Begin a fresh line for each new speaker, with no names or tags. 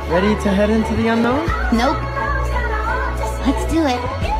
Ready to head into the unknown?
Nope. Let's do it.